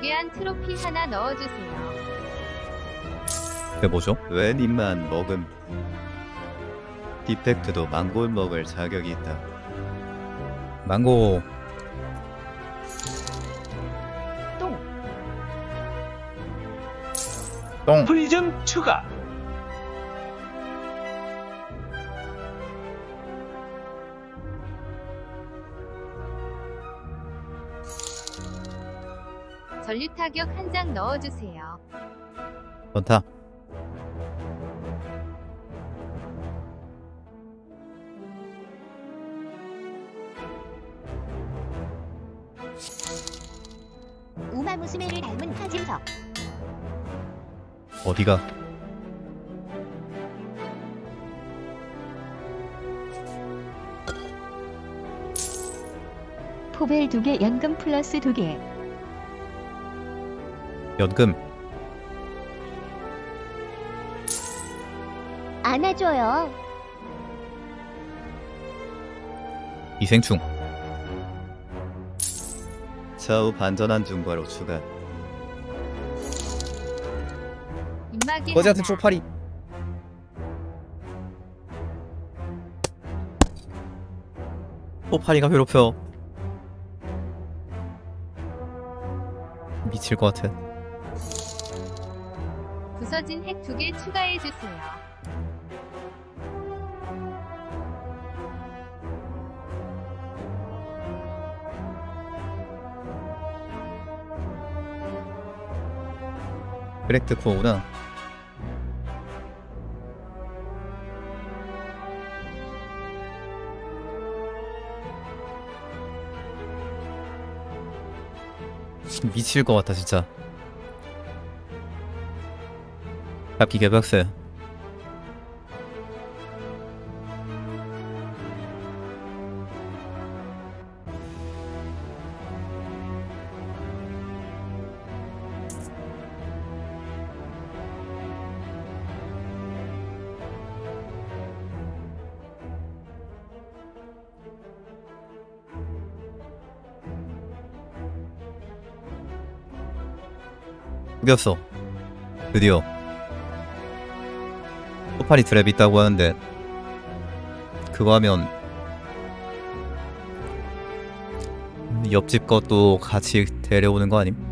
무게한 트로피 하나 넣어주세요. 그게 뭐죠? 웬 입만 먹음. 디펙트도 망골 먹을 자격이 있다. 망고. 똥. 프리즘 추가. 전류 타격 한 장 넣어주세요. 좋다. 우마무스메를 닮은 하진석. 어디가? 포벨 2개, 연금 플러스 2개. 연금. 안아줘요. 기생충. 좌우 반전한 중과로 추가. 입마개 거지 같은 하나. 쪽팔이. 쪽팔이가 괴롭혀. 미칠 것 같아. 부서진 핵 2개 추가해주세요. 그렉트 코어구나. 미칠 것 같다 진짜. 잡기 개박세. 죽였어. 드디어. 소파리 드랩 있다고 하는데 그거 하면 옆집 것도 같이 데려오는 거 아님?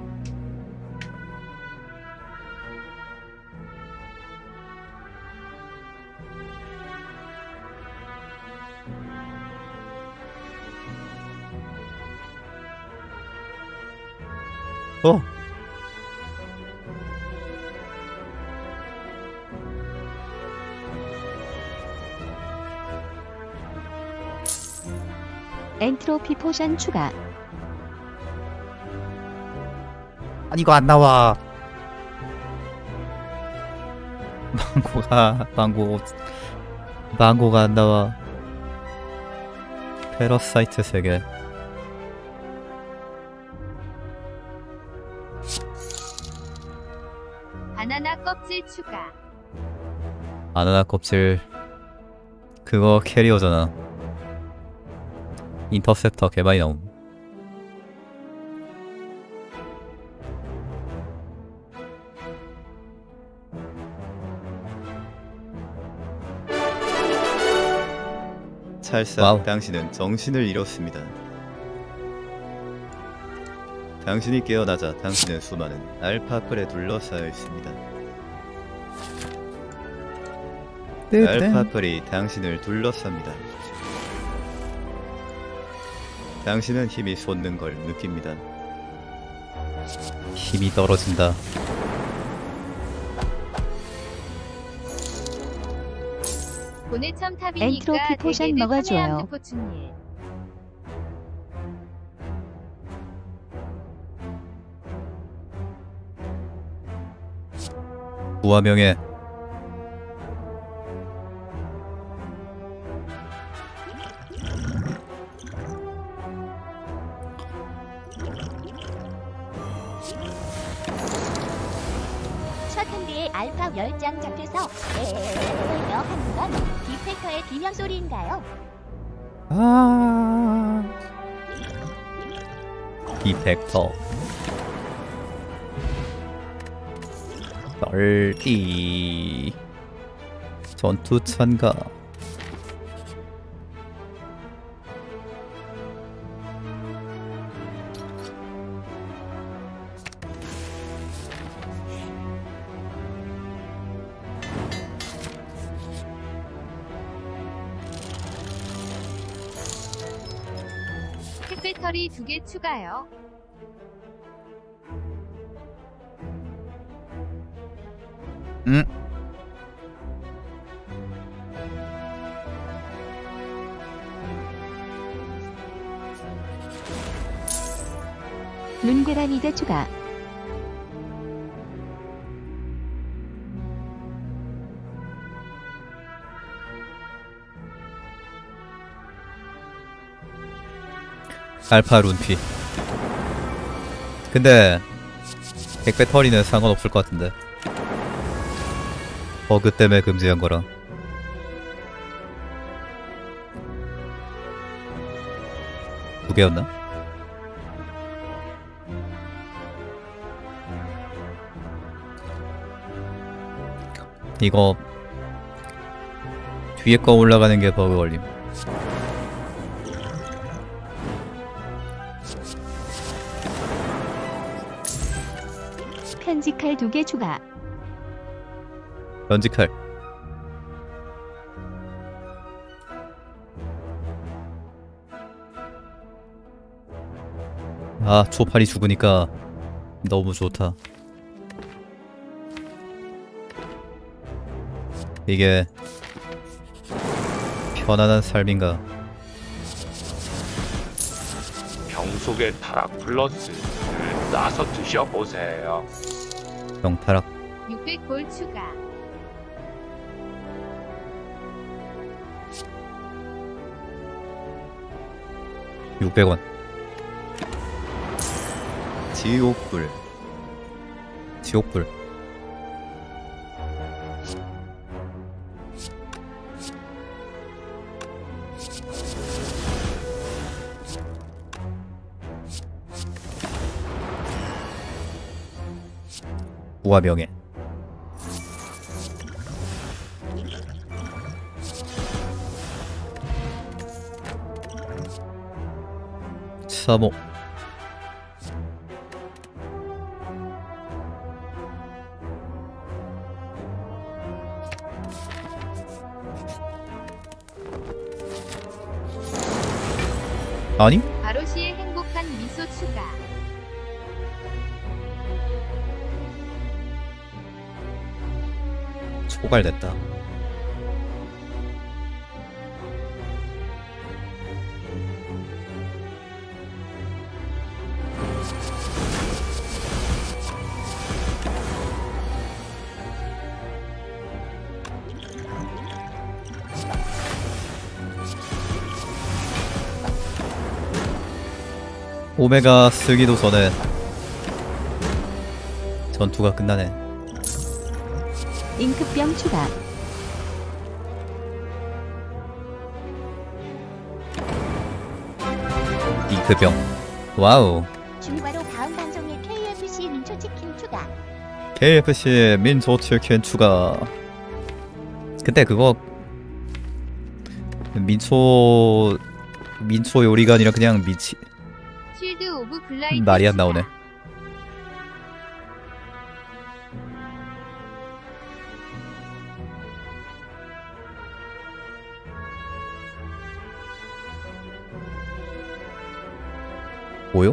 어? 엔트로피 포션 추가. 아니 이거 안 나와. 망고가 안 나와. 패러사이트 3개. 바나나 껍질 추가. 바나나 껍질 그거 캐리어잖아. 인터셉터 개 많이 나옴. 찰싹 와우. 당신은 정신을 잃었습니다. 당신이 깨어나자 당신은 수많은 알파플에 둘러싸여 있습니다. 알파플이 당신을 둘러쌉니다. 당신은 힘이 솟는 걸 느낍니다. 힘이 떨어진다. 고내첨 탑이니까 엔트로피 포션 대게들 먹어줘요. 카메함 포춘일. 무화명예. 첫 한비에 알파 10장 잡혀서 여 한두건 디펙터의 비명 소리인가요? 디펙터. 널리 전투 참가. 핵배터리 2개 추가요. 응? 눈괴라미드 추가. 알파 룬피. 근데 핵배터리는 상관없을 것 같은데. 버그 때문에 금지한 거라. 두 개였나? 이거 뒤에 거 올라가는 게 버그 걸림. 편지칼 2개 추가. 연지칼. 아, 초팔이 죽으니까 너무 좋다. 이게 편안한 삶인가. 병속의 타락 플러스를 싸서 드셔보세요. 병타락. 600골 추가. $600. 지옥불. 지옥불. 우화명예. 사모. 아니? 바로시의 행복한 미소 추가. 초갈됐다. 오메가 쓰기도 전에 전투가 끝나네. 잉크병 추가. 잉크병. 와우. 중과로 다음 방송에 KFC 민초치킨 추가. KFC 민초치킨 추가. 근데 그거 민초 요리가 아니라 그냥 쉴드 오브 블라이드 말이 안 추가. 나오네. 뭐요?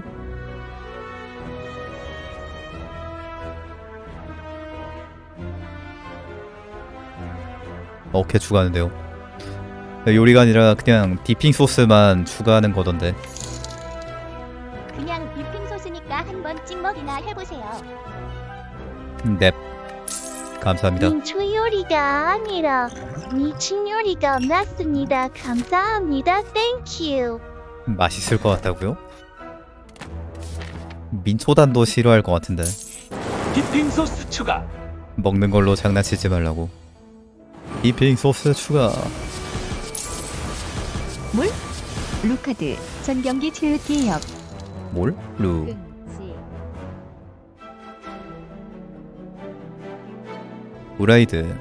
어떻게 추가하는데요? 요리가 아니라 그냥 디핑 소스만 추가하는 거던데. 그냥 디핑 소스니까 한번 찍먹이나 해보세요. 넵. 감사합니다. 민초 요리가 아니라 미친 요리가 맞습니다. 감사합니다. 땡큐. 맛있을 것 같다고요? 민초단도 싫어할 것 같은데. 디핑 소스 추가. 먹는 걸로 장난치지 말라고. 디핑 소스 추가. 물? 루카드 전 경기 치유 기업. 뭘? 루. 금지. 브라이드.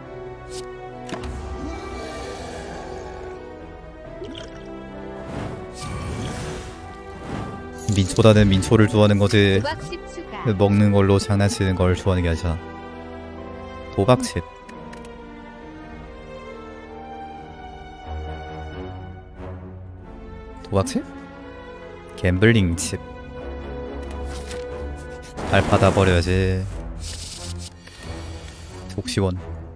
민초다는 민초를 좋아하는 거지. 도박칩 추가. 먹는 걸로 장난치는 걸 좋아하는 게 아니라. 도박칩. 도박칩? 갬블링 칩. 발 받아버려야지. 속시원.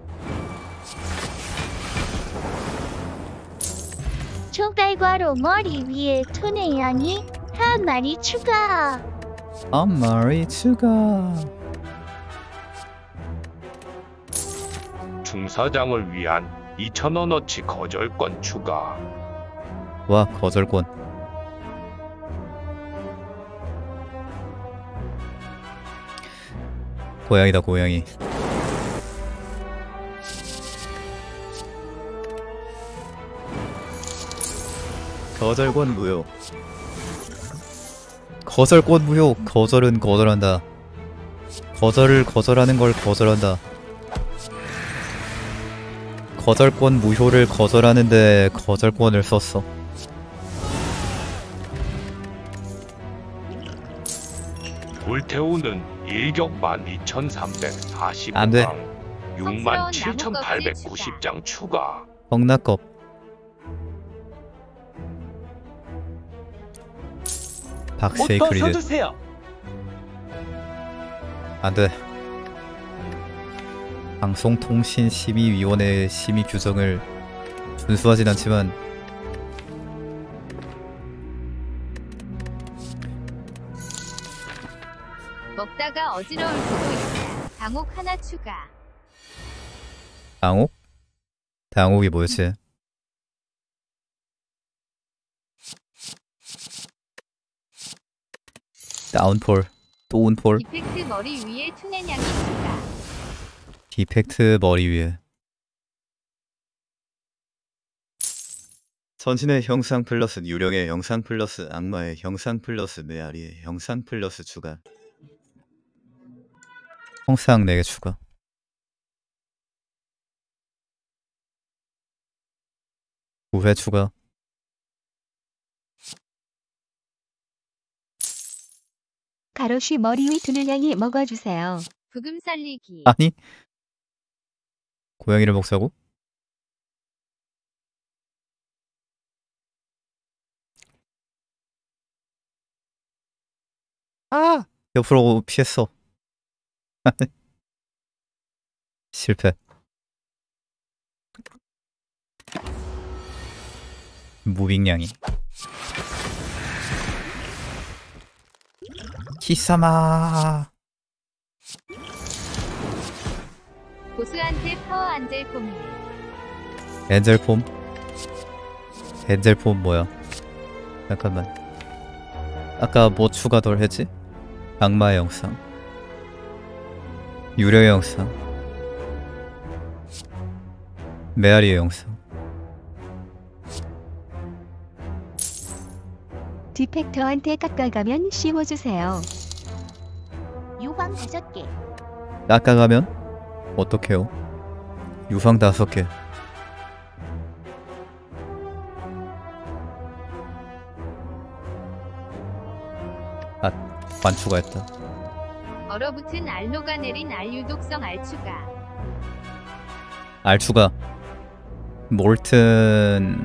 총알과로 머리 위에 투네 양이 한 마리 추가. 한 마리 추가. 중사장을 위한 2,000원어치 거절권 추가. 와, 거절권. 고양이다, 고양이. 거절권 무효. 거절권 무효. 거절은 거절한다. 거절을 거절하는 걸 거절한다. 거절권 무효를 거절하는데 거절권을 썼어. 불태우는 일격 12,345강. 안 돼. 67,890장 추가. 덕나껍. 박세이크리드. 써주세요. 안돼. 방송통신심의위원회의 심의 규정을 준수하진 않지만 먹다가 어지러울 수도 있다. 강옥 하나 추가. 당옥? 당옥이 뭐였지? 다운폴, 또운폴, 이펙트 머리 위에 투네냥이 추가. 디펙트 머리 위에. 선신의 형상 플러스 유령의 형상 플러스 악마의 형상 플러스 메아리의 형상 플러스 추가. 형상 4개 추가. 부회 추가. 가로시 머리 위 두는 양이 먹어주세요. 부금 살리기. 아니? 고양이를 먹자고? 아! 옆으로 피했어. 실패. 무빙냥이. 키사마. 보스한테 파워 안젤 폼이. 엔젤폼? 엔젤폼 뭐야? 잠깐만. 아까 뭐 추가 덜 했지? 악마의 영상, 유령의 영상, 메아리의 영상. 디펙터한테 깎아가면 씌워주세요. 유황 5개. 깎아가면 어떡해요? 유황 5개. 아, 반추가했다. 얼어붙은 알로가 내린 알유독성 알추가. 알추가. 몰튼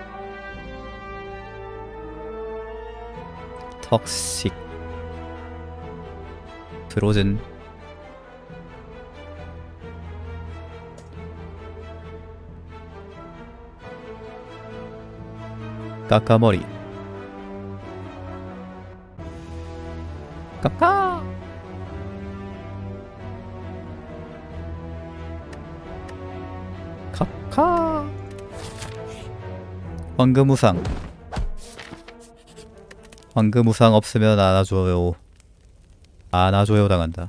턱식 드로즌. 까까머리. 까까. 카카. 황금우상. 황금우상 없으면 안아줘요. 안아줘요 당한다.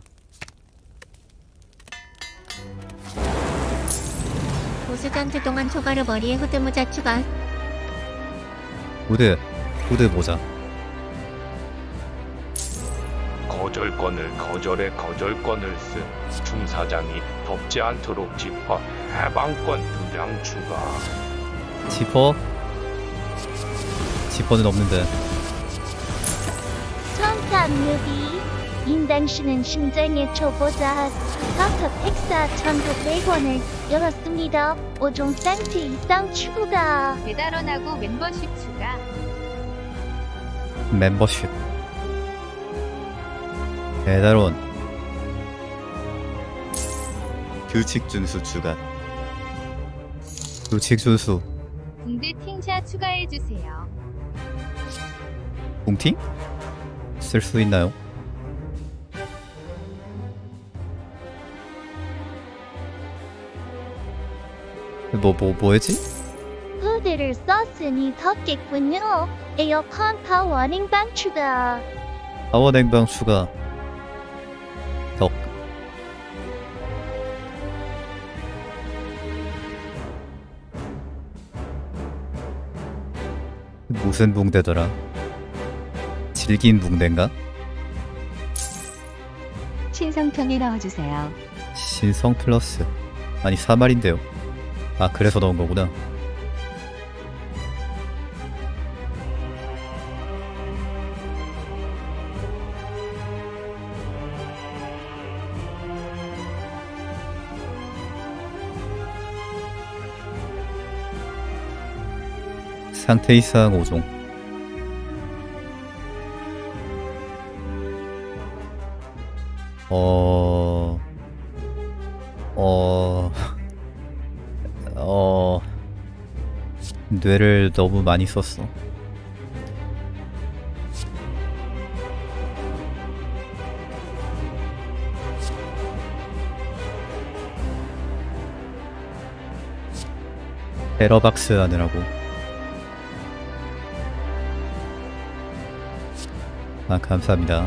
보스전투 동안 초과로 머리에 후드 모자 추가. 후드 모자. 거절권을 거절에 거절권을 쓴 중사장이 덮지 않도록 지퍼 해방권 2장 추가. 지퍼는 없는데. 청탑 뮤비 인당신은 심장의 초보자 닥터 텍사 1,900원을 열었습니다. 5종 상태 이상 추가. 배달원하고 멤버십 추가. 멤버십. 배달원. 규칙 준수 추가. 규칙 준수. 붕대 팅샤 추가해주세요. 붕팅? 쓸 수 있나요? 뭐였지? 후드를 썼으니 덥겠군요. 에어컨 파워 냉방 추가. 파워 냉방 추가. 덕. 무슨 붕대더라? 질긴 붕대인가? 신성평에 넣어주세요. 신성 플러스. 아니 3알인데요. 아 그래서 넣은 거구나. 상태 이상 5종. 뇌를 너무 많이 썼어. 에러박스 하느라고. 아 감사합니다.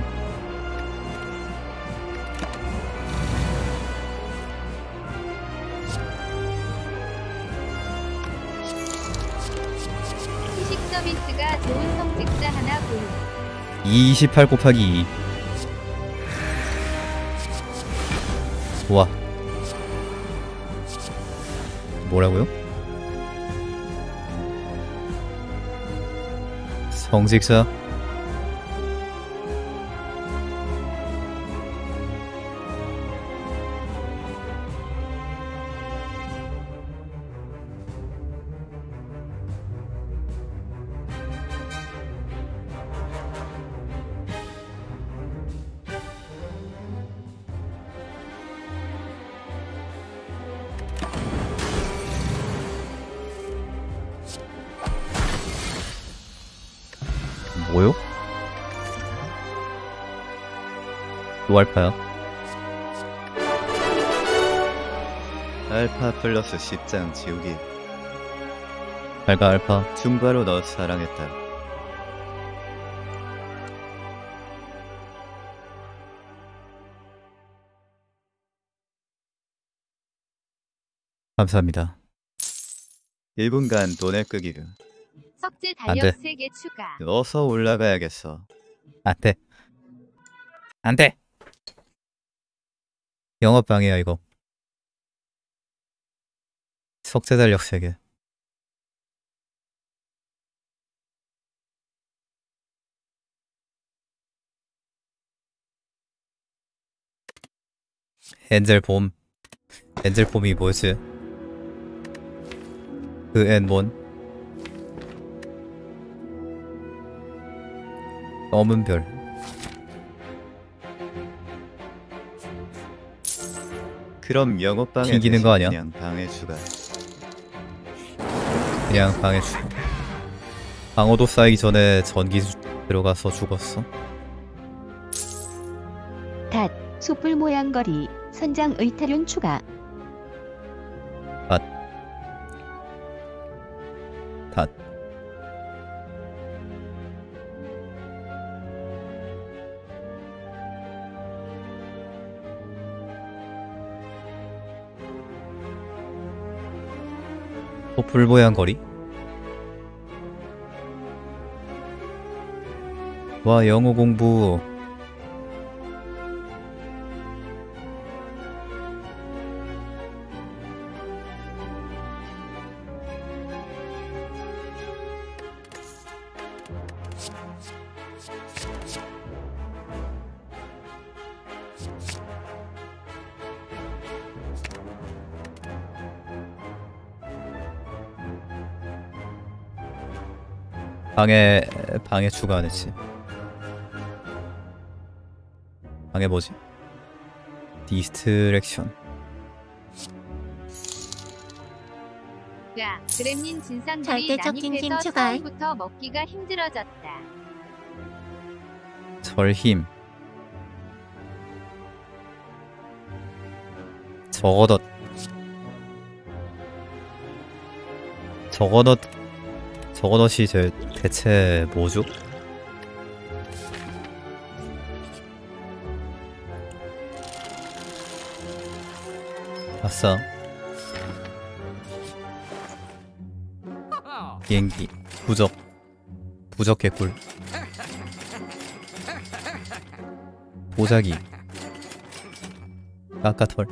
후식 서비스가 좋은 성직자 하나 고르. 28 곱하기 2. 와. 뭐라고요? 성직자. 뭐요? 또 알파야? 알파 플러스 10장 지우기. 알가 알파. 중바로 너 사랑했다. 감사합니다. 1분간 돈의 끄기를. 석재 안 돼. 달력 3개 추가. 어서 올라가야겠어. 안돼. 안돼. 영업방해야 이거. 석재 달력 3개. 엔젤봄. 엔젤봄이 뭐였지? 그 N1. 검은 별. 그럼 영업방해 튕기는 거 아니야? 그냥 방해 추가. 그냥 방에 죽어. 방어도 쌓이기 전에 전기 들어가서 죽었어. 닷, 숯불 모양 거리, 선장 의타륜 추가. 닷. 촛불 모양 거리? 와 영어 공부. 방에 추가 안 했지. 방에 뭐지? 디스트랙션. 야, 그렘린 진상들이 절대적 킹킹 난입해서 추가. 처음부터 먹기가 힘들어졌다. 절힘. 저거덧. 저거덧이 대체 뭐죠? 아싸. 비행기. 부적 개꿀. 보자기. 까까털.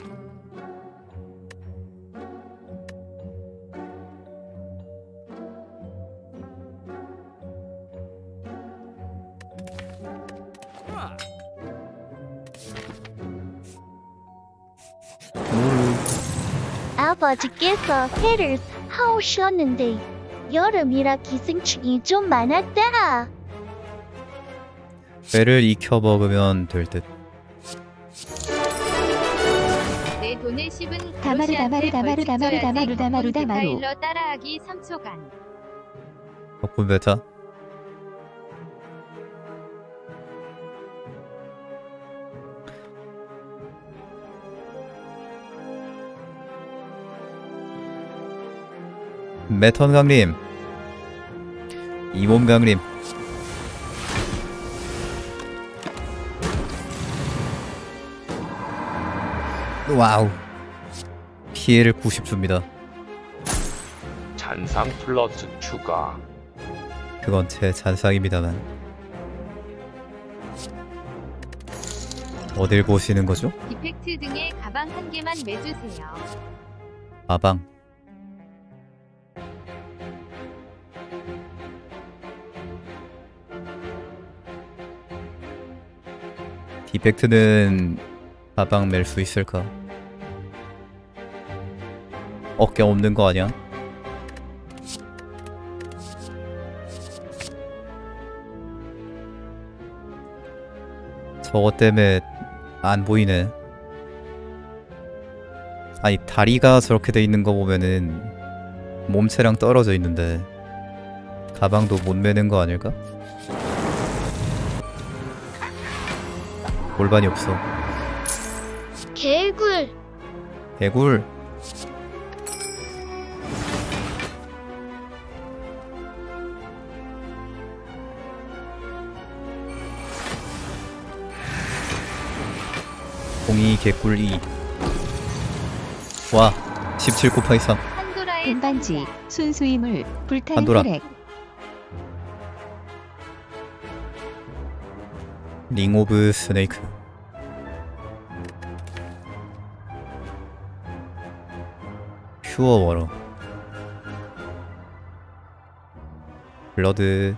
아버지께서 회를 하오셨는데 여름이라 기생충이 좀 많았다. 배를 익혀 먹으면 될 듯. 내 돈을 씹은 다마르, 그로시한테 다마르, 벌칙 다마르, 줘야지. 다마르, 다마르, 덕분 다마르. 스타일러 따라하기 3초간. 덕분 베타. 메턴 강림. 이몸 강림. 와우. 피해를 90 줍니다. 잔상 플러스 추가. 그건 제 잔상입니다만. 어딜 보시는 거죠? 디펙트 등의 가방 한 개만 매주세요. 가방. 디펙트는 가방 멜 수 있을까? 어깨 없는 거 아니야? 저거 때문에 안 보이네. 아니 다리가 저렇게 돼 있는 거 보면은 몸체랑 떨어져 있는데 가방도 못 매는 거 아닐까? 골반이 없어. 개굴. 개굴. 공이 개꿀 2. 와 17 곱하기 3. 판도라의 금반지, 상자. 순수임을, 불타는 판도라. 트랙. 링 오브 스네이크. 퓨어 워러. 블러드.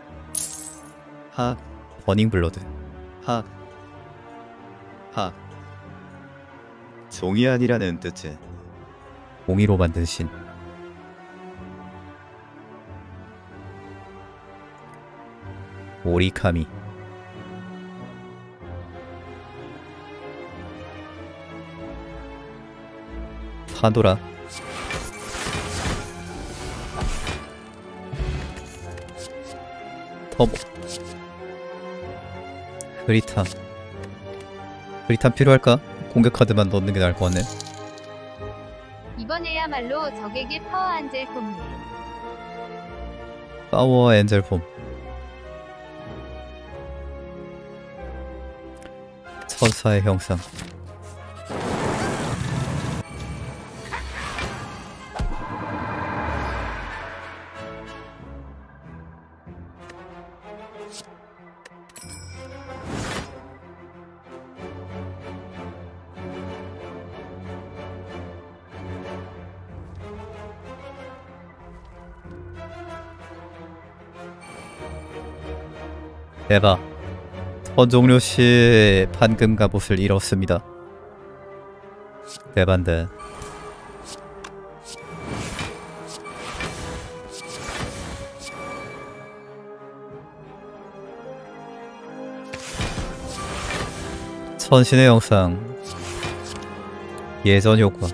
하, 버닝 블러드. 하, 하. 종이 아니라는 뜻의 공이로 만든 신. 오리카미. 파도라. 터보. 흐리탐. 흐리탐 필요할까? 공격 카드만 넣는 게 나을 것 같네. 이번에야말로 적에게 파워 안젤 콤네. 파워 엔젤 폼. 천사의 형상. 대박. 선종료 씨 판금 갑옷을 잃었습니다. 대반대. 천신의 영상 예전 효과.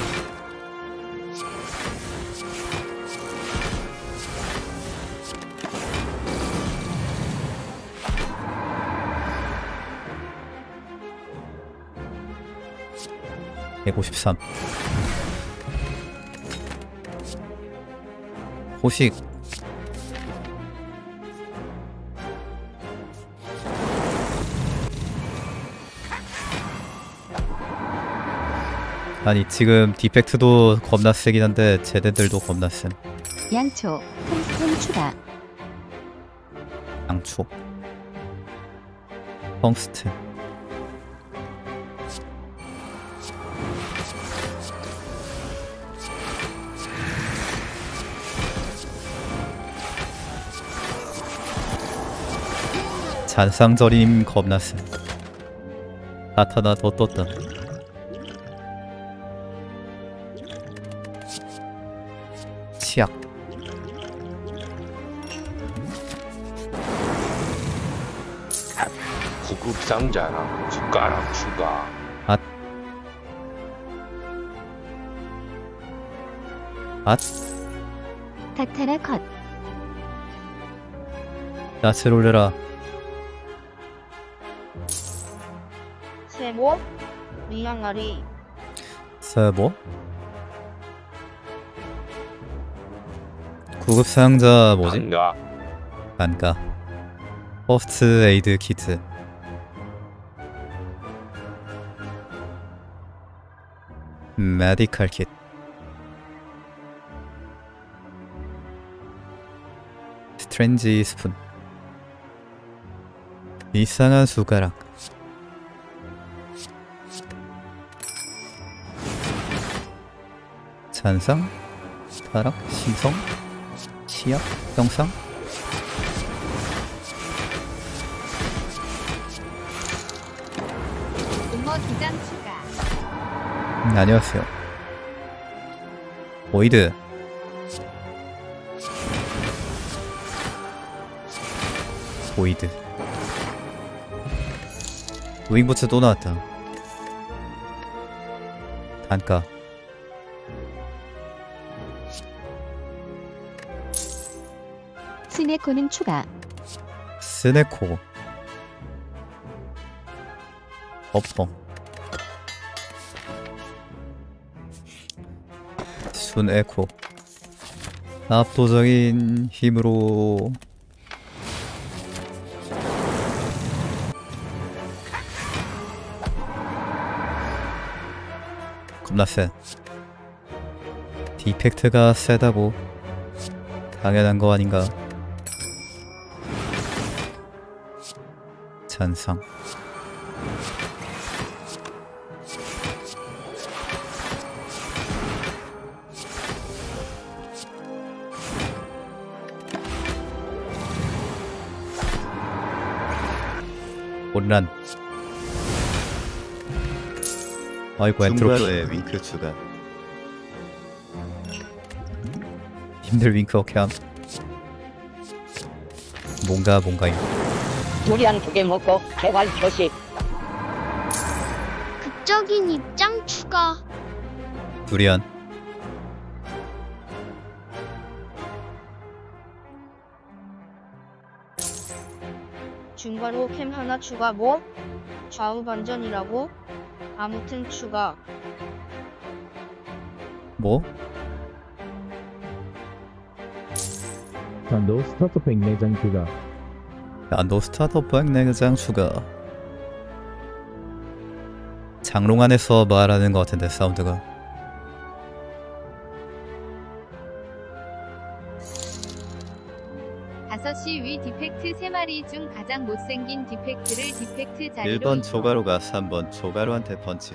(153) 호식. 아니 지금 디펙트도 겁나 세긴 한데 쟤네들도 겁나 셈. 양초, 텅스텐 추가. 양초, 텅스텐. 잔상절임 겁나 셈. 나타나 더 떴다. 치약. 구급 상자랑 숟가락 추가. 앗. 카타나 컷. 낯을 올려라. 세모 미양아리 서버. 구급 상자 뭐지? 반가. 안가. 퍼스트 에이드 키트. 메디컬 킷. 스트렌지 스푼. 이상한 숟가락. 잔상, 타락, 심성, 치약, 형상. 음모 2장 추가. 안녕하세요. 보이드. 보이드. 윙부츠 또 나왔다. 단가. 스네코는 추가. 스네코. 버퍼. 순에코. 압도적인 힘으로 겁나 세. 디펙트가 세다고 당연한 거 아닌가. 잔상. 온란. 아이고 엔트로피. 중괄호에 윙크 추가. 힘들 윙크 어케함. 뭔가임. 두리안 2개 먹고 개발 표시 극적인 입장 추가. 두리안. 중괄호 캠 하나 추가. 뭐? 좌우 반전이라고? 아무튼 추가. 뭐? 단도 스타트팩 내장 추가. 안도 스타터백 내장 추가. 장롱 안에서 말하는 것 같은데 사운드가. (5시) 위 디펙트 3마리 중 가장 못생긴 디펙트를 디펙트 자리로 1번 이동. 조가로가 3번 조가로한테 펀치.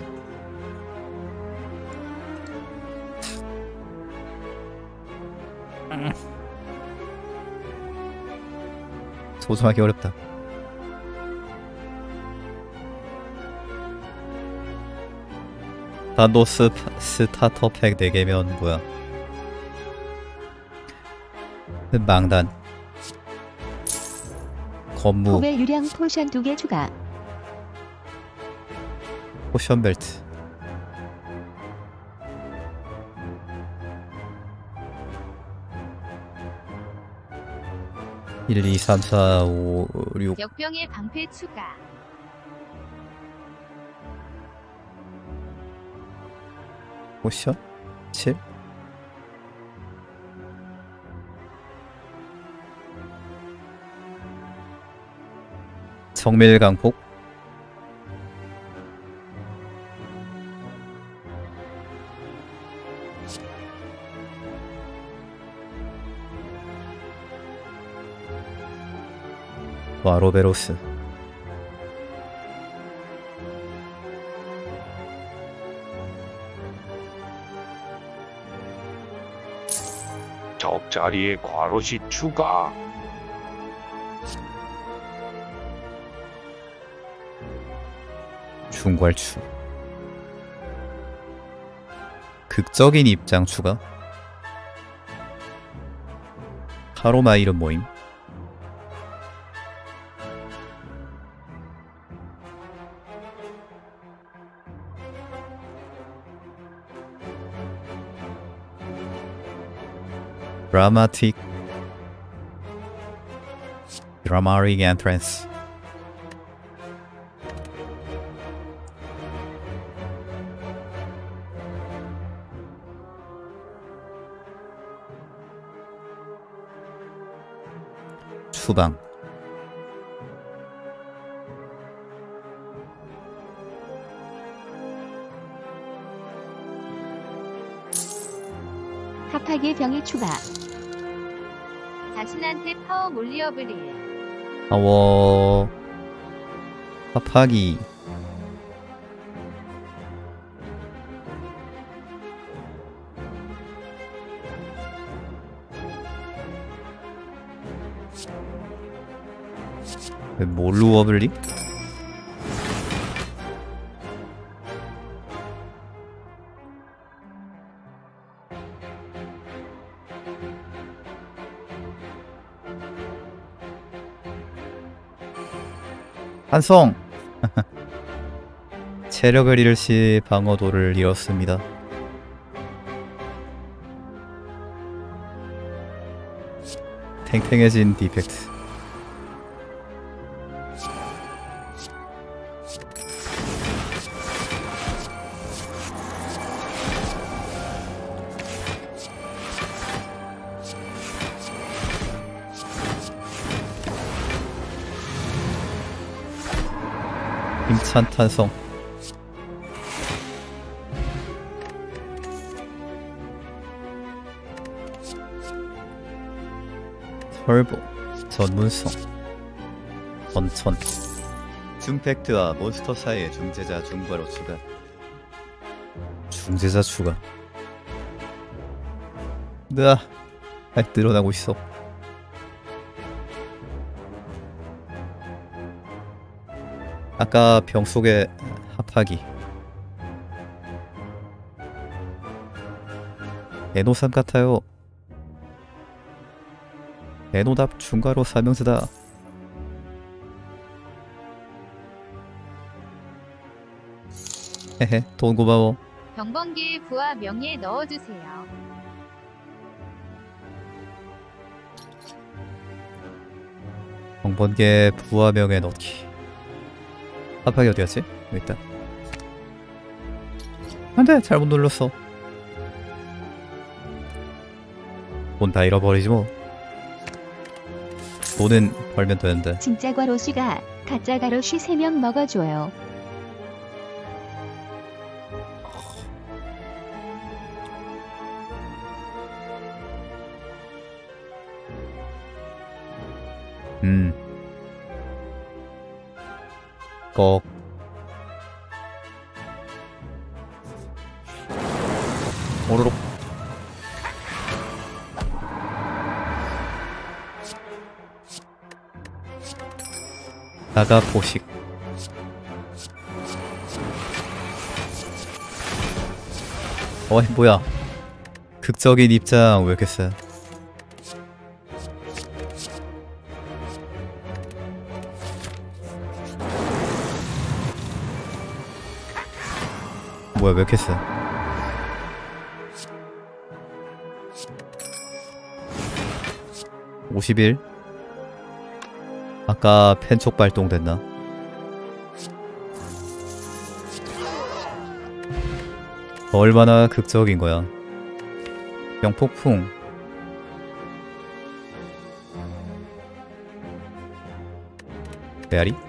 소송하기 어렵다. 단도 스타터팩 4개면 뭐야? 망단. 건무. 포벨 유량 포션 2개 추가. 포션 벨트. (1, 2, 3, 4, 5, 6) 역병의 방패 추가. 포션 7. 정밀 강폭. 와로베로스. 적자리에 과로시 추가. 중괄추. 극적인 입장 추가. 카로마일은 모임. 드라마틱 엔트랜스. 추방. 합하기의 병의 추가. 자신한테 파워 몰리어브릴. 파워 합하기. 뭘로 어블리? 한성! 체력을 잃을 시 방어도를 잃었습니다. 탱탱해진 디펙트. 힘찬 탄성. 털보 전문성. 원천. 중팩트와 몬스터 사이의 중재자 중괄호 추가. 중재자 추가. 으아, 늘어나고 있어. 아까 병 속의 합하기. 에노삼 같아요. 에노답 중괄호 사명제다. 헤헤, 돈 고마워. 병번기의 부와 명예 넣어주세요. 정번개 부하명에 넣기. 합하기 어디갔지? 여기 있다. 안돼, 잘못 눌렀어. 돈 다 잃어버리지 뭐. 돈은 벌면 되는데. 진짜 과로씨가 가짜 가로씨 3명 먹어줘요. 꺽. 오로록. 나가 보식. 어이 뭐야, 극적인 입장 왜 이렇게 세? 뭐야 왜 이렇게 세? (51) 아까 펜촉 발동됐나? 얼마나 극적인 거야. 병폭풍. 메아리?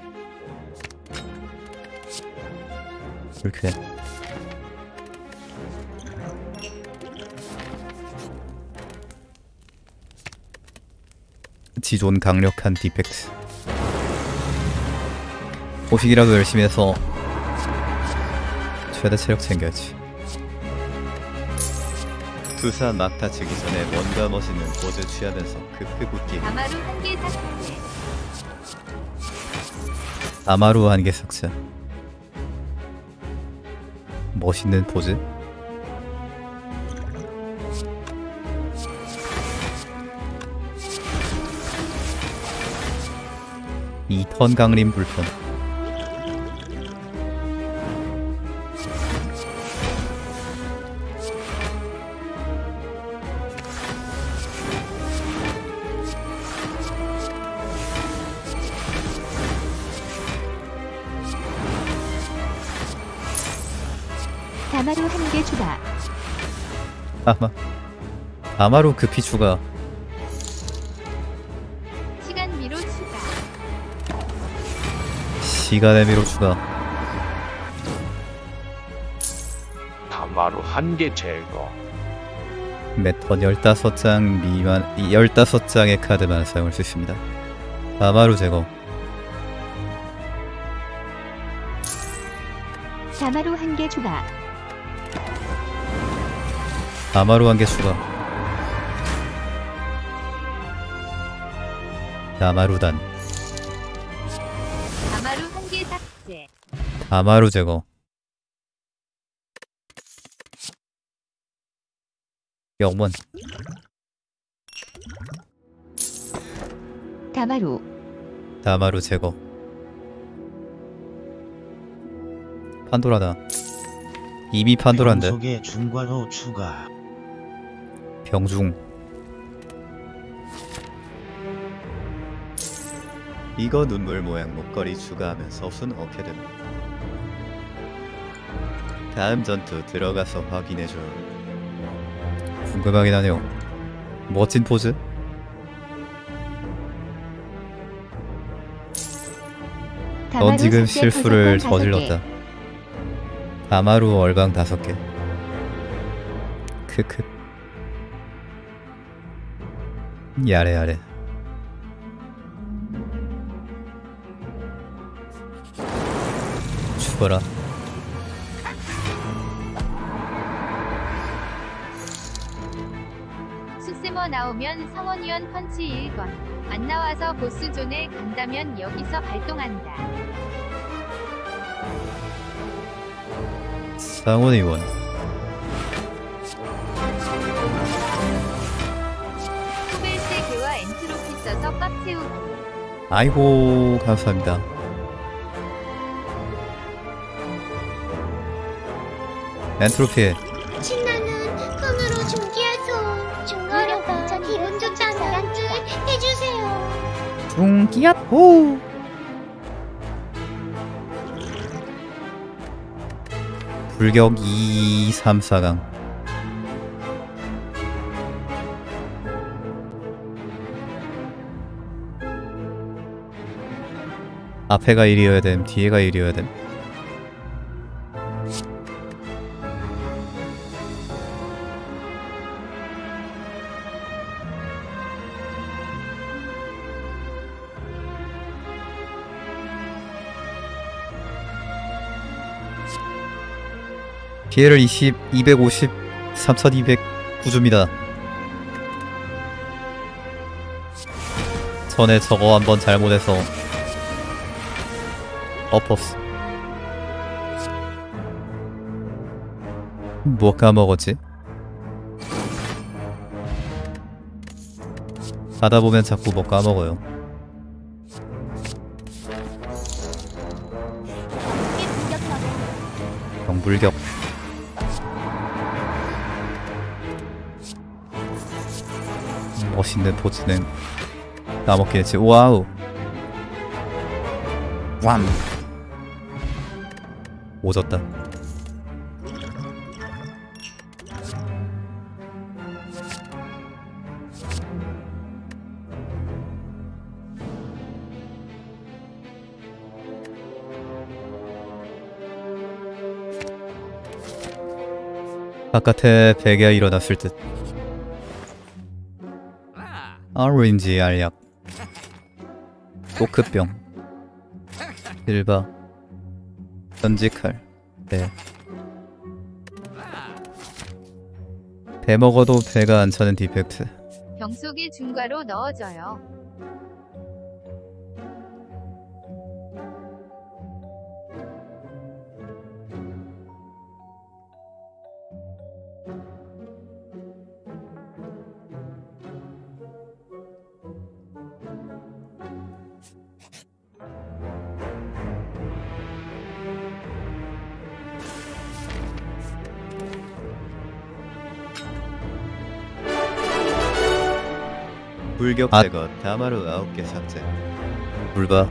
불쾌. 지존 강력한 디펙트. 호식이라도 열심히 해서 최대 체력 챙겨야지. 투사 막 다치기 전에 뭔가 멋있는 포즈 취하면서 크크 웃기. 아마루 한개 삭제. 아마루 한개 삭제. 멋있는 포즈? 이 턴 강림 불편. 다마루 한개 추가. 아마루 급히 추가. 시간 미로 추가. 시간의 미로 추가. 다마루 한 개 제거. 매턴 15장 미만 15장의 카드만 사용할 수 있습니다. 아마루 제거. 다마루 한개 추가. 아마루 한개 추가. 아마루단. 아마루 한개 삭제. 아마루 제거. 영원. 다마루. 다마루 제거. 판도라다. 이미 판도라인데. 속에 중괄호 추가. 병중. 이거 눈물 모양 목걸이 추가하면서 순 어패됨. 다음 전투 들어가서 확인해줘. 궁금하긴 하네요. 멋진 포즈? 넌 다마루 지금 삭제 실수를 도서관 5개. 저질렀다. 아마루 얼방 5개. 크크. 야래. 죽어라. 숙세머 나오면 성원위원 펀치 1건. 안 나와서 보스존에 간다면 여기서 발동한다. 상원의원. 소벨세 개와 엔트로피 써서 꽉 채우기. 아이고 감사합니다. 엔트로피. 신나는 흥으로 중기해서 중거려봐 기분 좋다는 단줄 해주세요. 중기야호. 불격 2, 3, 4강. 앞에가 1이어야 됨, 뒤에가 1이어야 됨. 피해를 250, 3209줍니다. 전에 저거 한번 잘못해서 엎었어. 뭐 까먹었지? 하다보면 자꾸 뭐 까먹어요. 광불격. 멋있는 포즈는 까먹겠지. 와우. 왬. 오졌다. 바깥에 베개가 일어났을 듯. 오렌지 알약, 토크병, 실바, 전지칼. 네. 배 먹어도 배가 안 차는 디펙트. 병 속에 중과로 넣어줘요. 불격 아. 제거 다마루 9개 삭제. 불바.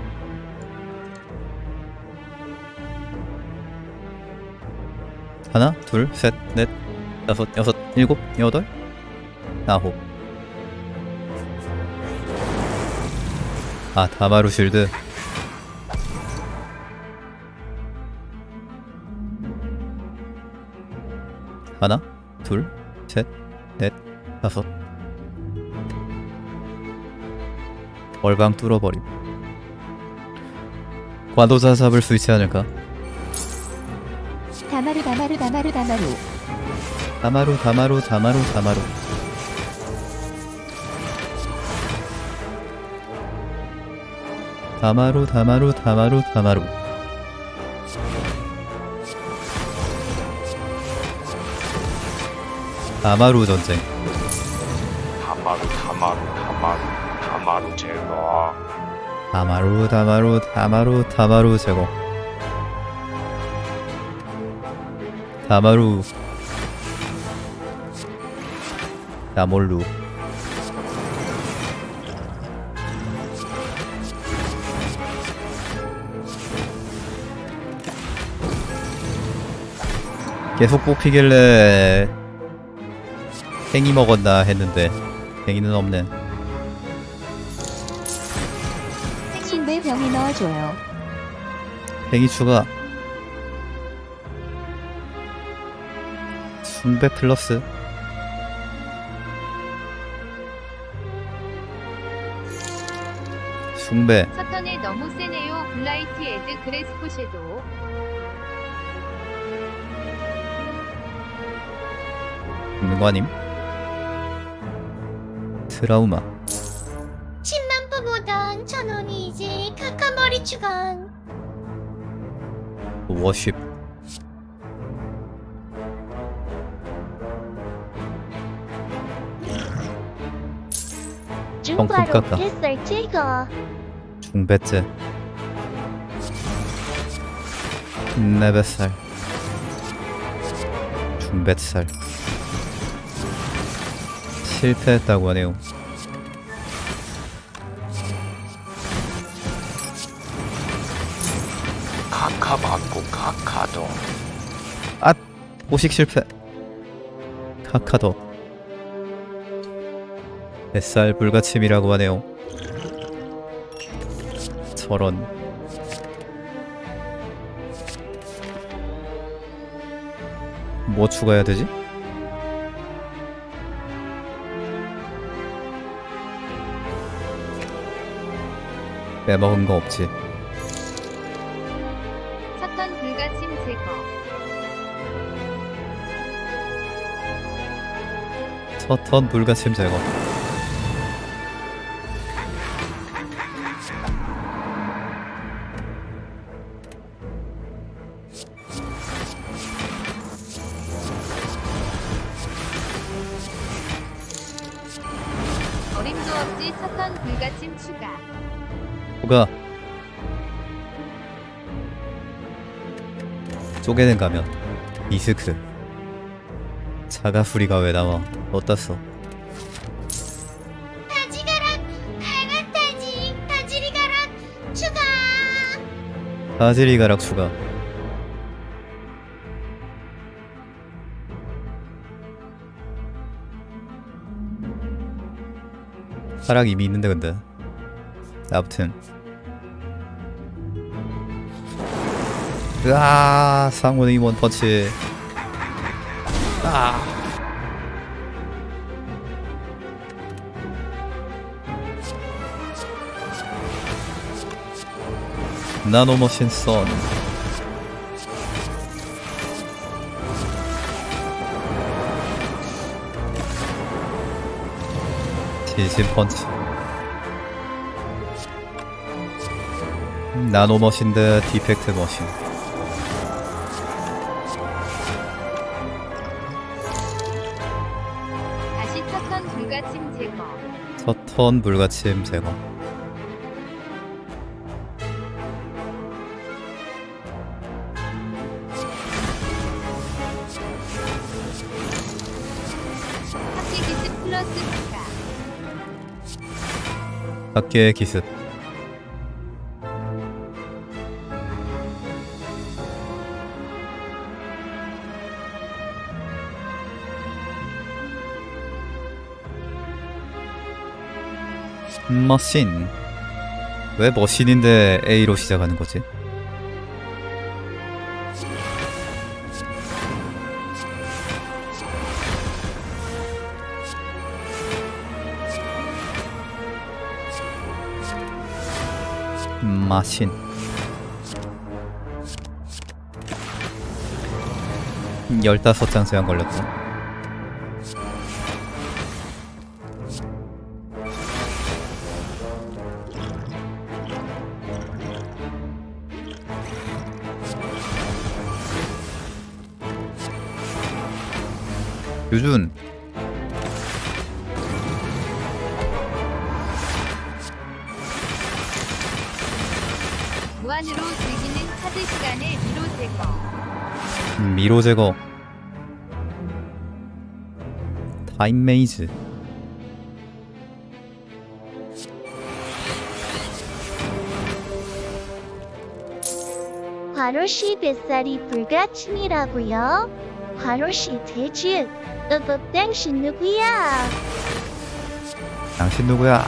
하나, 둘, 셋, 넷, 다섯, 여섯, 일곱, 여덟, 아홉. 아, 다마루 실드. 하나, 둘, 셋, 넷, 다섯. 얼방 뚫어버림. 과도자 잡을 수 있지 않을까? 다마루 다마루 다마루 다마루. 다마루 다마루 다마루 다마루. 다마루 다마루 다마루 다마루. 다마루 전쟁. 다마루 제거. 다마루 다마루 다마루 다마루 제거. 다마루 다몰루. 계속 뽑히길래 팽이 먹었나 했는데 팽이는 없네. 숭배 병에 넣어줘요. 팽이 추가. 숭배 플러스. 숭배. 서턴에 너무 세네요. 블라이트 에드 그레스포 섀도우. 있는 거 아님? 트라우마. 10만 부보단 1,000원이 이제 카카머리 추간. 워십. 정품 깎아. 뱃살 제거. 중배째. 내 뱃살. 중뱃살. 실패했다고 하네요. 카카 받고 카카도. 호식 실패. 카카도. 뱃살 불가침이라고 하네요. 저런. 뭐 추가해야 되지? 빼먹은 거 없지. 서턴 불가침 제거. 서턴 불가침 제거. 어림도 없지 서턴 불가침 추가. 뭐가? 쪼개는 가면. 이스크. 자가수리가 왜 나와? 어디다 써? 다지가락 갈가타지 다지리가락 추가. 바지리가락 추가. 가락 이미 있는데 근데. 아무튼. 으아, 상원의 임원 펀치. 아. 나노머신 선. 진심 펀치. 나노머신 대 디펙트 머신. 다시 터턴 불가침 제거. 터턴 불가침 제거. 합계 기습 플러스 추가. 밖의 기습. 머신. 왜 머신인데 A로 시작하는 거지? 마신. 15장 제한 걸렸고. 유준. 무한으로 즐기는 카드 시간의 미로 제거. 미로 제거. 타임 메이즈. 바로시 뱃살이 불가침이라고요? 바로시 돼지. 당신 누구야? 당신 누구야?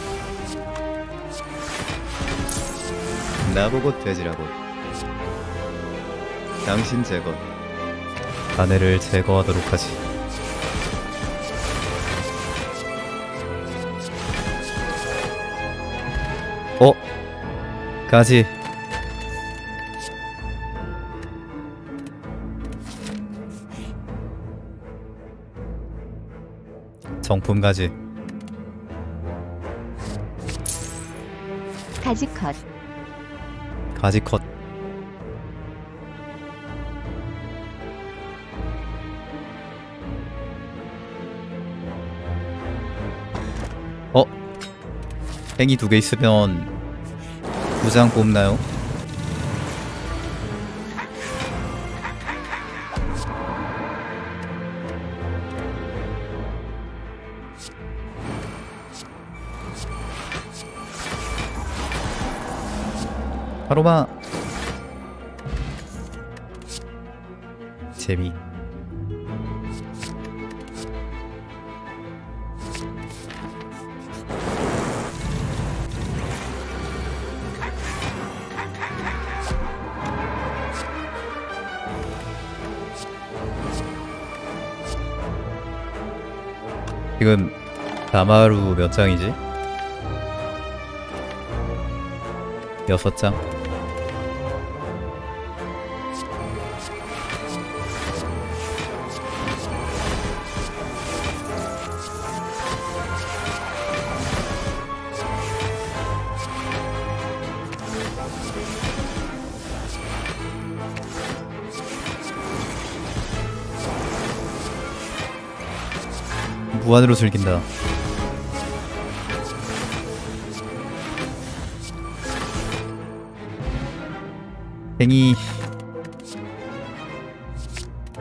나보고 돼지라고. 당신 제거. 자네를 제거하도록 하지. 가지. 정품 가지. 가지 컷. 가지 컷. 팽이 2개 있으면 2장 뽑나요? 바로마. 재미. 지금 다마루 몇 장이지? 6장. 무한으로 즐긴다. 팽이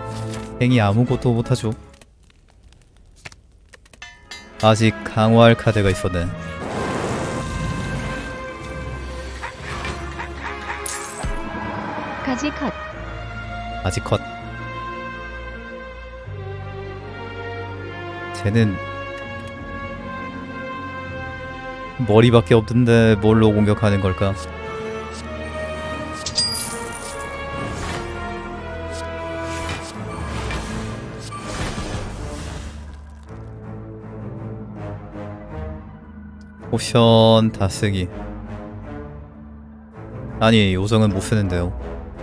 행이 아무것도 못하죠. 아직 강화할 카드가 있었네. 가지 컷. 아직 컷. 쟤는 머리밖에 없던데 뭘로 공격하는 걸까? 포션 다 쓰기. 아니, 요정은 못 쓰는데요.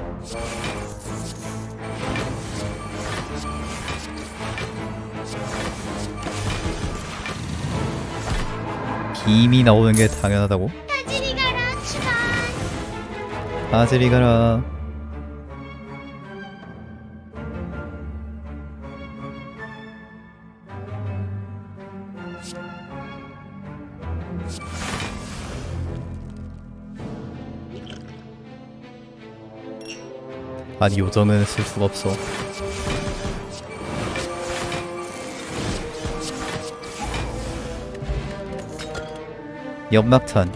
빔이 나오는 게 당연하다고? 다지리 가라 추가. 빠지리 가라. 아니, 요정은 쓸 수가 없어. 연막탄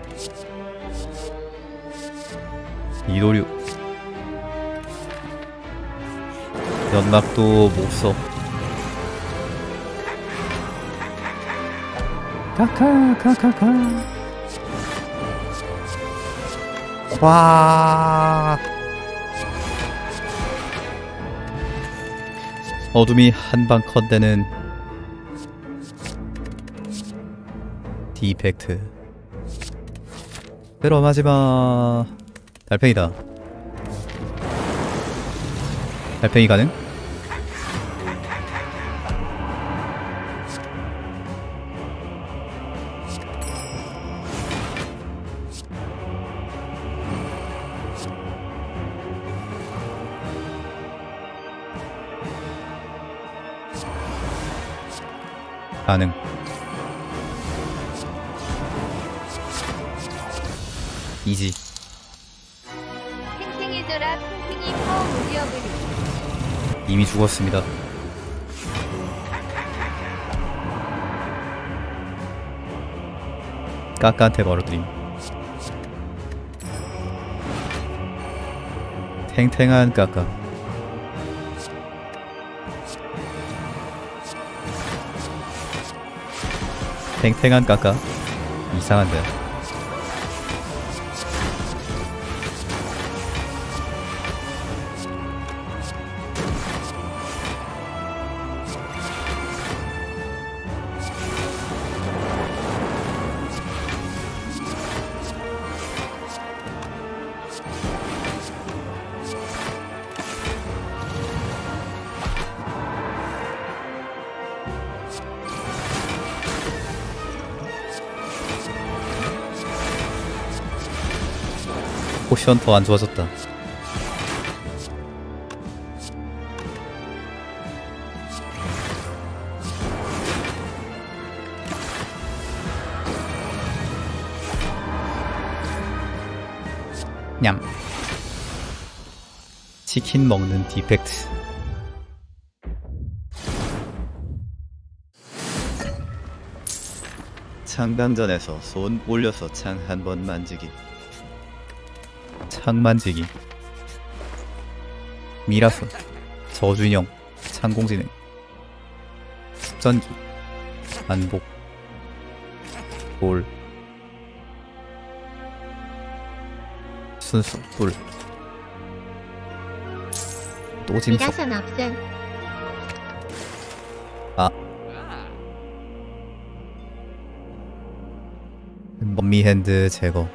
이도류. 연막도 못써. 카카카카카. 와. 어둠이 한방 컷되는 디펙트. 들어가지마. 달팽이다. 달팽이 가능? 가능. 이지. 탱탱해져라 탱탱이 파워 오리어블리. 이미 죽었습니다. 까까한테 걸어드림. 탱탱한 까까. 탱탱한 까까. 이상한데. 포션 더 안 좋아졌다. 냠. 치킨 먹는 디펙트. 창강전에서 손 올려서 창 한 번 만지기. 창 만지기. 미라스. 저주인형. 창공지능. 숙전기. 반복. 볼. 순수. 뿔. 또 짐석. 미라선 없음. 아. 범미핸드 제거.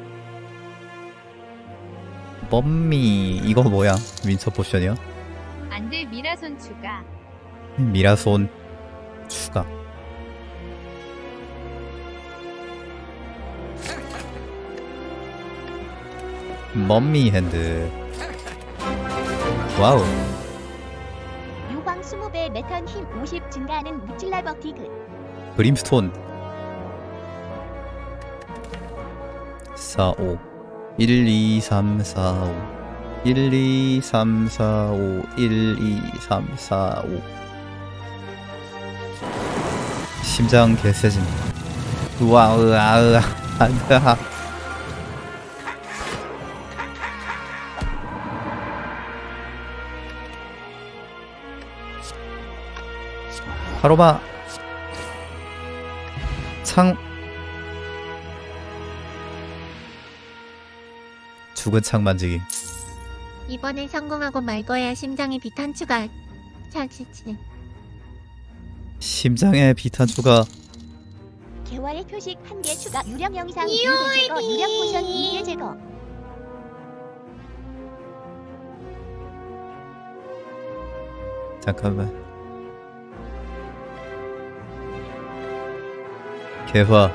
범미 이거 뭐야? 윈터 포션이야? 안돼 미라손 추가. 미라손 추가. 범미 핸드. 와우. 유광 20배 매턴 힘 50 증가하는 무찔라 버티그. 브림스톤. 4, 5 1, 2, 3, 4, 5 1, 2, 3, 4, 5 1, 2, 3, 4, 5 심장 개세진. 우와 으아 안다. 바로봐 창. 죽은 창 만지기. 이번엔 성공하고 말 거야. 심장에 비탄 추가. 자치치. 심장에 비탄 추가. 개화의 표식 1개 추가. 유령 영상 2개 제거. 유령 포션 2개 제거. 잠깐만. 개화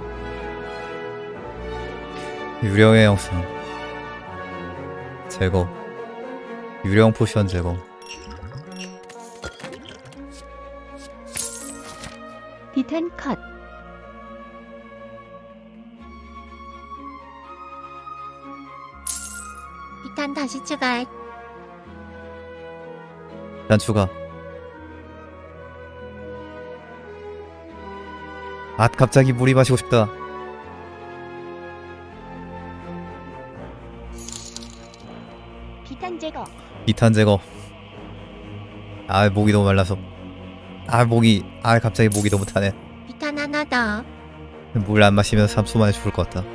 유령의 영상 제거. 유령 포션 제거. 비탄 컷. 비탄 다시 추가. 난 추가. 아 갑자기 물이 마시고 싶다. 비탄 제거. 비탄 제거. 아 목이 너무 말라서. 갑자기 목이 너무 타네. 비탄 하나 더. 물 안 마시면 3초 만에 죽을 것 같다.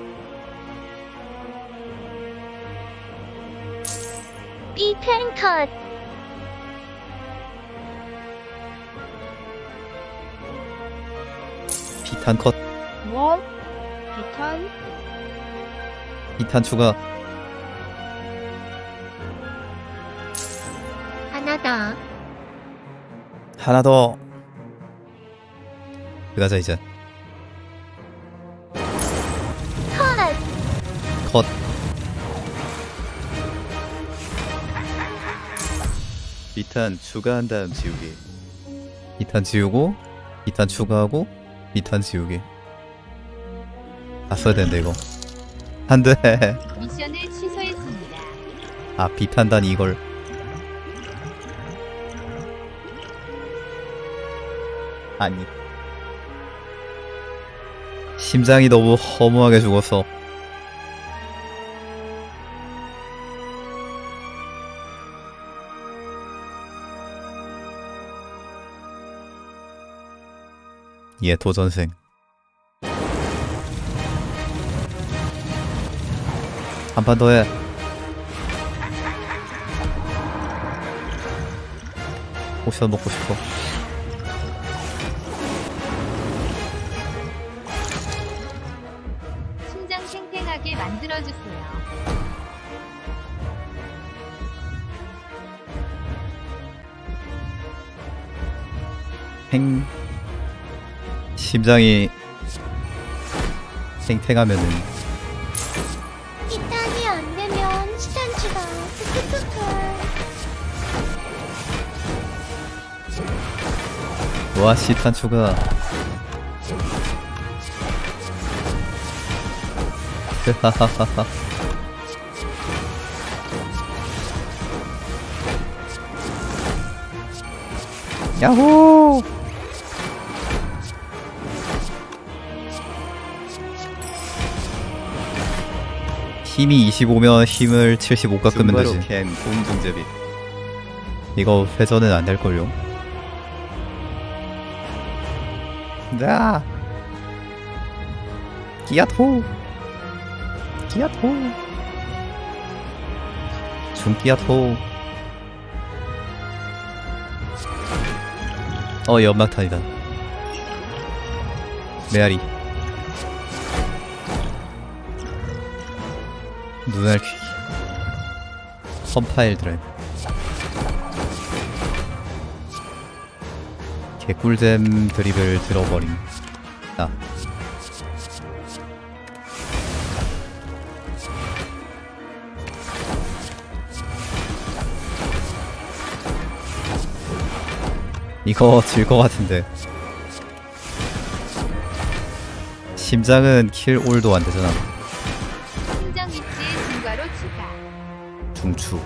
비탄 컷. 비탄 컷. 뭐? 비탄? 비탄 추가. 하나 더. 하나 더. 들어가자 이제. 컷. 비탄 추가한 다음 지우기. 비탄 지우고 비탄 추가하고 비탄 지우기. 다 써야 되는데 이거. 안돼. 미션을 취소했습니다. 아 비탄단 이걸. 아니 심장이 너무 허무하게 죽었어. 얘 도전생. 한 판 더 해. 포션 먹고 싶어. 심장 탱탱하게 만들어주세요. 심장이 탱탱하면은 비탄이 안 되면 시탄 추가. 와 시탄 추가. 하하하하. 야호. 힘이 25면 힘을 75 깎으면 중바로 되지. 캔 공중제비. 이거 회전은 안 될걸요. 자 끼야토 끼야토 중끼야토. 연막탄이다. 메아리. 눈알 퀴기. 펌파일 드라이브. 개꿀잼 드립을 들어버림. 아. 이거 질 것 같은데. 심장은 킬 올도 안 되잖아. 심장 위치에 중과로 추가. 중추,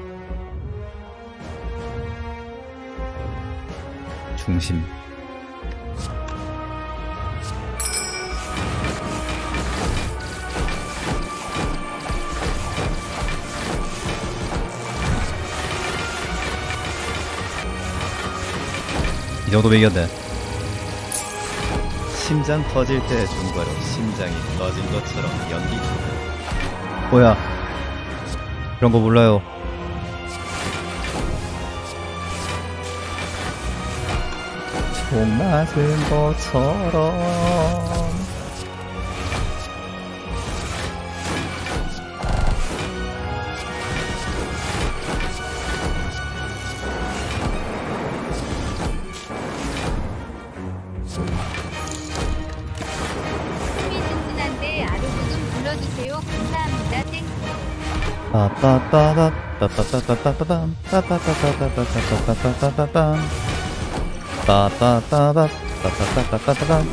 중심. 이 정도면 이겼네. 심장 터질 때 중과로 심장이 터진 것처럼 연기. 뭐야? 그런 거 몰라요. 총 맞은 것처럼. 숨이 튼튼한데 아로그좀 불러주세요. 감사합니다. 땡. 빠빠빠밤 빠빠빠빠빠밤 빠빠빠빠빠빠빠빠빠빠밤 빠빠빠밤 빠빠빠빠빠밤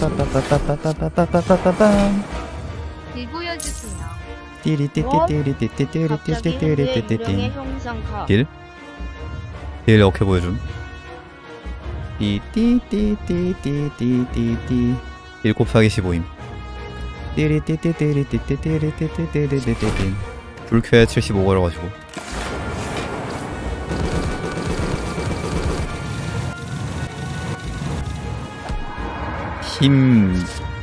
빠빠빠빠빠빠빠빠빠밤 길 보여주세요. 갑자기 왜 유령의 띠리띠띠띠띠띠띠띠띠띠띠 형상화. 딜? 딜 어떻게 보여줌? 띠띠띠띠띠띠띠띠 1 곱하기 15임. 띠리띠띠띠리띠띠띠리띠띠띠리띠띠 불쾌 75 걸어가지고. 힘.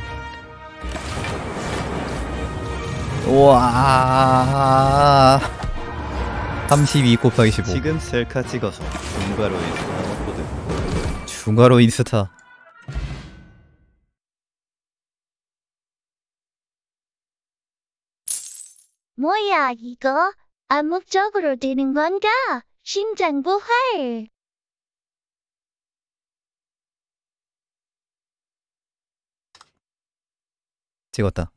우와. 32 곱하기 15. 지금 셀카 찍어서 중과로 인스타 업로드. 중괄호 인스타. 뭐야 이거? 암묵적으로 되는 건가? 심장 부활. 찍었다.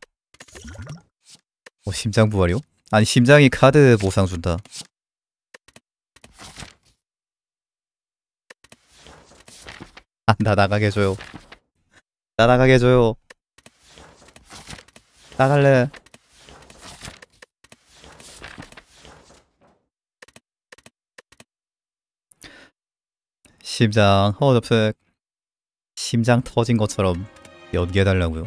심장 부활이요? 아니 심장이 카드 보상 준다. 아, 나 나가게 해줘요. 나 나가게 해줘요. 나갈래. 심장 허접색. 심장 터진 것처럼 연기해달라고요.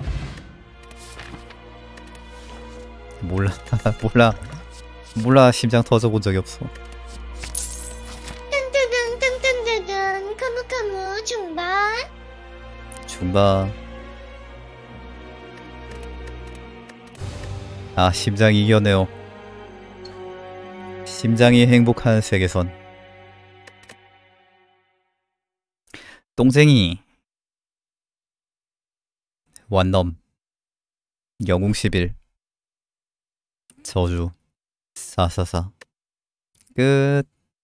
몰라. 몰라. 심장 터져본 적이 없어. 뜬뜨든 카무카무 중반. 중바. 아, 심장이 이겼네요. 심장이 행복한 세계선. 똥쟁이. 완넘. 영웅 11. 저주. 444. 끝.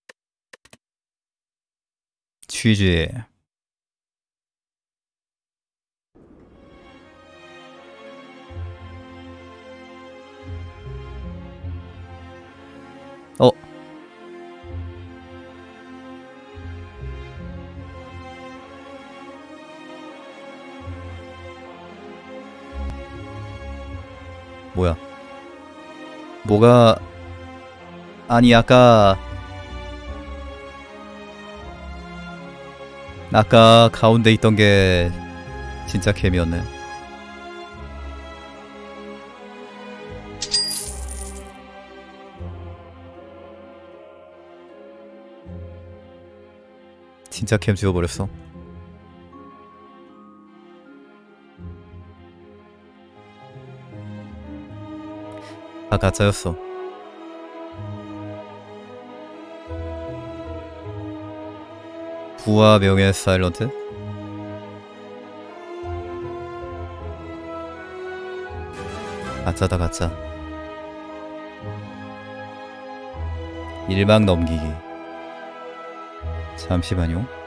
취지. 뭐야? 뭐가... 아니 아까 가운데 있던 게 진짜 캠이었네. 진짜 캠 지워버렸어. 다 가짜였어. 부와 명예 사일런트? 가짜다 가짜. 일방 넘기기. 잠시만요.